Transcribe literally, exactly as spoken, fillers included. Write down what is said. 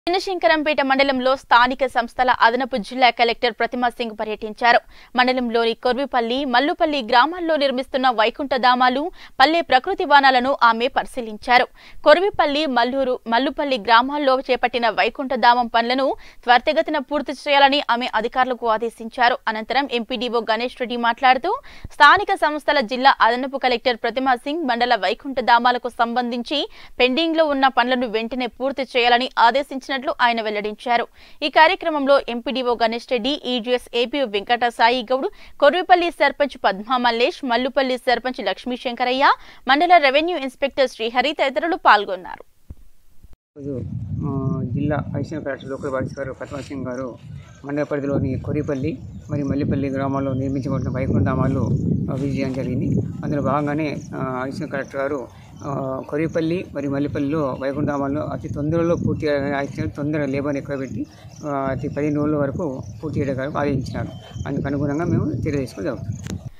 చిన్నశంకరంపేట మండలంలో స్థానిక సంస్థల అదనపు జిల్లా కలెక్టర్ ప్రతిమా సింగ్ పర్యటించారు. మండలంలోని కొర్విపల్లి, మల్లుపల్లి గ్రామాల్లో నిర్మిస్తున్న వైకుంఠధామాలు, పల్లె ప్రకృతి వనాలను ఆమె పరిశీలించారు. కొర్విపల్లి, మల్లూరు, మల్లుపల్లి గ్రామాల్లో చేపట్టిన వైకుంఠధామం పనులను త్వరితగతిన పూర్తి చేయాలని ఆమె అధికారులకు ఆదేశించారు. అనంతరం ఎంపీడీఓ గణేష్ రెడ్డి మాట్లాడుతూ స్థానిక సంస్థల జిల్లా అదనపు కలెక్టర్ ప్రతిమా సింగ్ మండల వైకుంఠధామాలకు సంబంధించి పెండింగ్ లో ఉన్న పనులను వెంటనే పూర్తి చేయాలని ఆదేశించారు ఆయన వెల్లడించారు. ఈ కార్యక్రమంలో MPDO Ganesh Reddy, EGS AP Venkata Sai Goud, Korvipalli sarpanch Padma Mallesh, Mallupalli sarpanch Lakshmi Shankaraiah, మండల రెవెన్యూ ఇన్స్పెక్టర్ శ్రీహరి తదితరులు పాల్గొన్నారు. జిల్లా అడిషనల్ కలెక్టర్ లోకల్ బాడీస్ గారు ప్రతిమా సింగ్ గారు మండల పరిధిలోని కొర్విపల్లి మరియు మల్లిపల్లి గ్రామాల్లో నిర్మించబడిన వైకుంఠధామాలు విజిట్ చేయడం జరిగింది. అందులో భాగంగానే అడిషనల్ కలెక్టర్ గారు కొర్విపల్లి మరియు మల్లిపల్లిలో వైకుంఠధామాలను అతి తొందరలో పూర్తి తొందరగా లేబర్ ఎక్కువ పెట్టి అతి పదిహేను రోజుల వరకు పూర్తి చేయడానికి ఆదేశించినారు. అందుకు అనుగుణంగా మేము చర్య తీసుకోవడం జరుగుతుంది.